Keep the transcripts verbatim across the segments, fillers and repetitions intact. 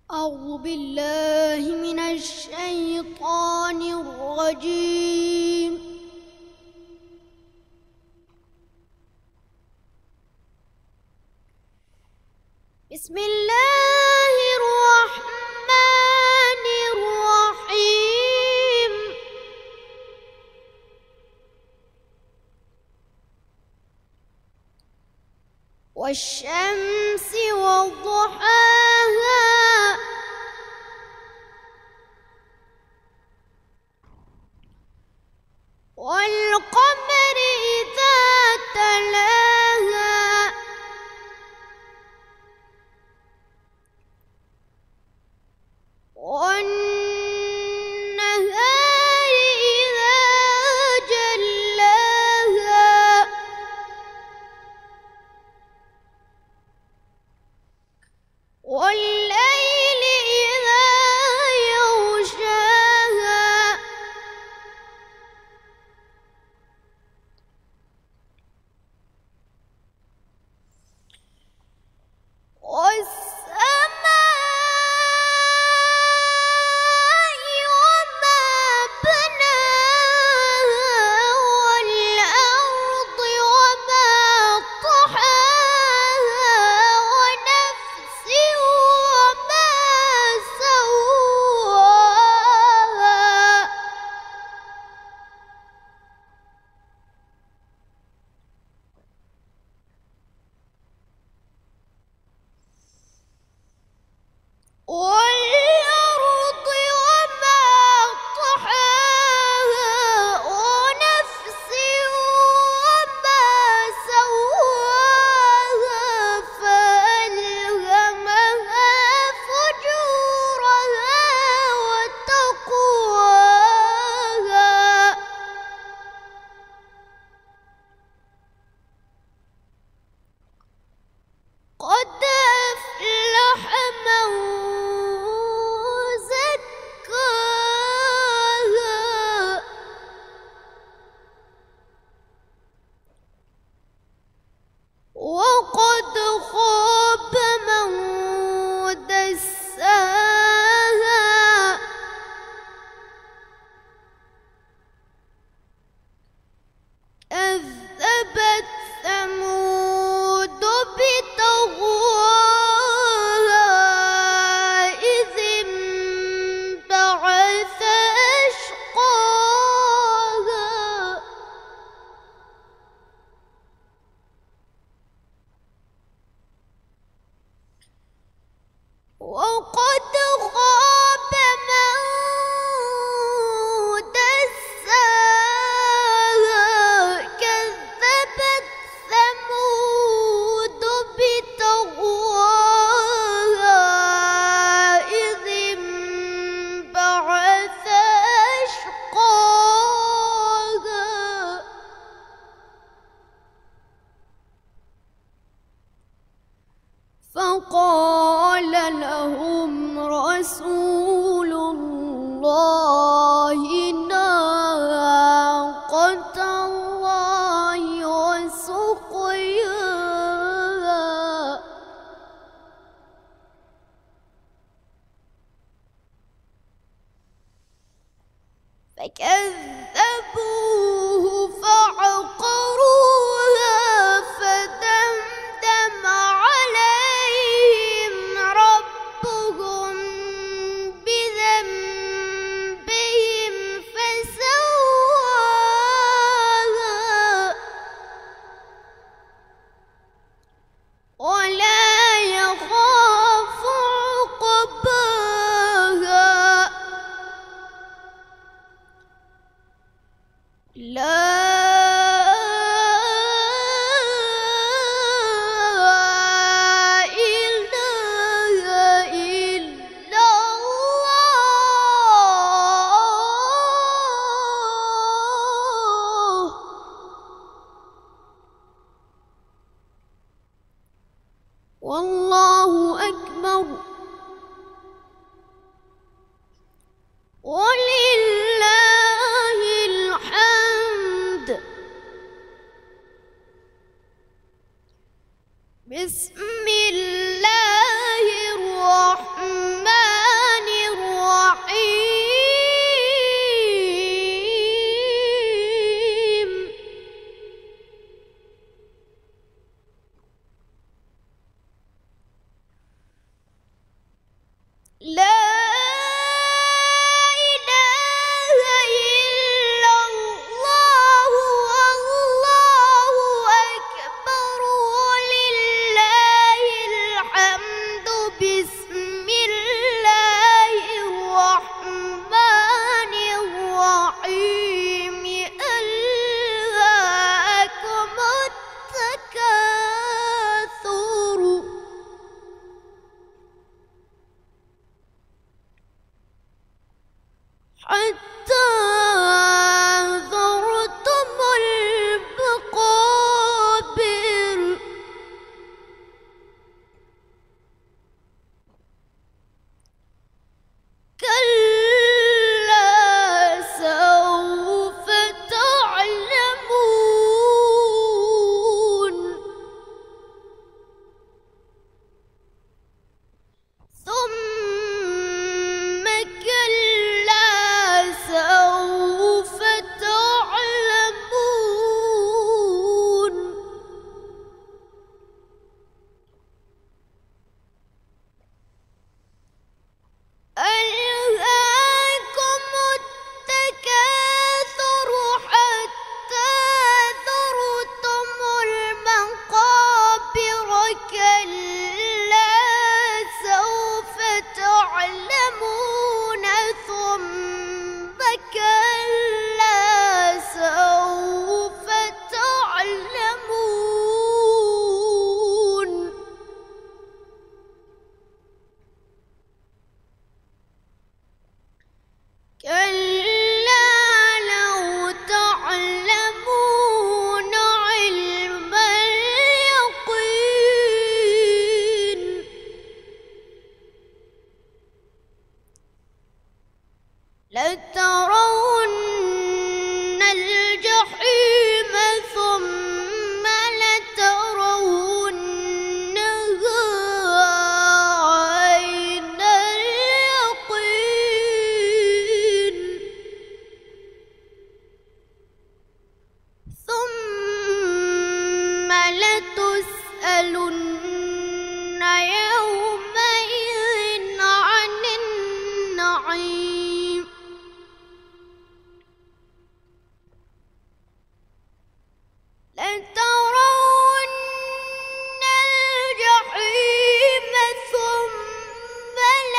أعوذ بالله من الشيطان الرجيم. بسم الله الرحمن الرحيم. والشمس وضحاها والقمر إذا تلاها والنهار إذا جلاها والليل إذا يغشاها والسماء وما بناها والأرض وما طحاها ونفس وما سواها والأرض وما طحاها ونفس وما سواها فألهمها فجورها وتقواها قد أفلح من زكاها وقد خاب من دساها كذبت ثمود بطغواها إذ انبعث أشقاها وقد خاب من دساها كذبت ثمود بطغواها إذ انبعث أشقاها فقال لهم رسول الله ناقة الله وسقياها فكذبوه فعقروها فدمدم عليهم ربهم بذنبهم فسواها ولا يخاف عقباها لا إله إلا الله والله أكبر ولله الحمد. بسم الله الرحمن لا حتى زرتم المقابر كلا سوف تعلمون ثم لترون الجحيم ثم لترونها عين اليقين ثم لتسألن يومئذ عن النعيم لترون الجحيم ثم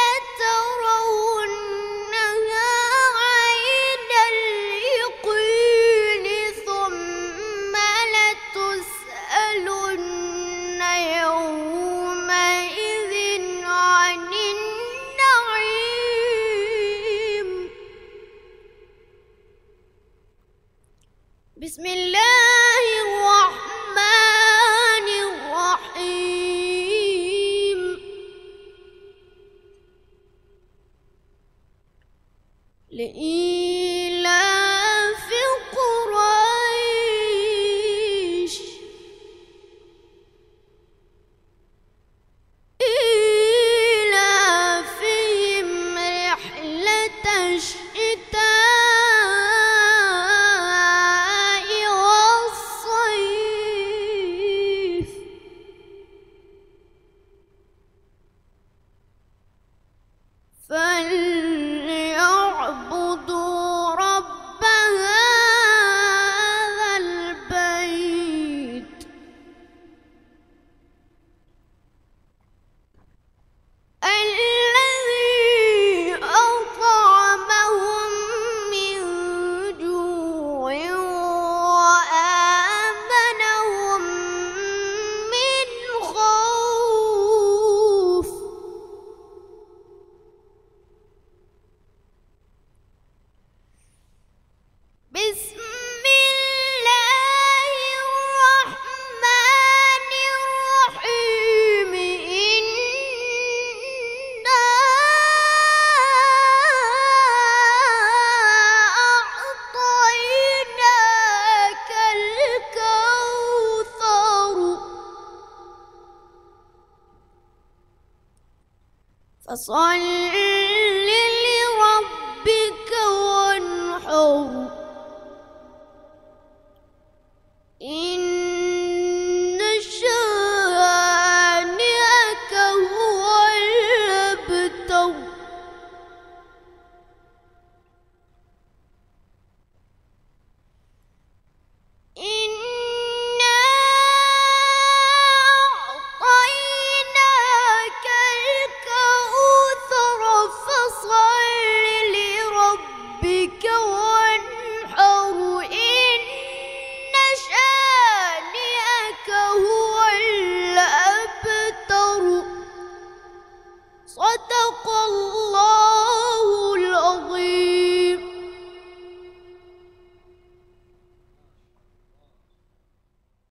لترونها عين اليقين ثم لتسألن يومئذ عن النعيم. بسم الله الرحمن الرحيم. لإيلاف قريش إيلافهم رحلة الشتاء والصيف فليعبدوا رب هذا البيت الذي أطعمهم من جوع وآمنهم من خوف. بسم الله الرحمن الرحيم. إنا أعطيناك الكوثر فصل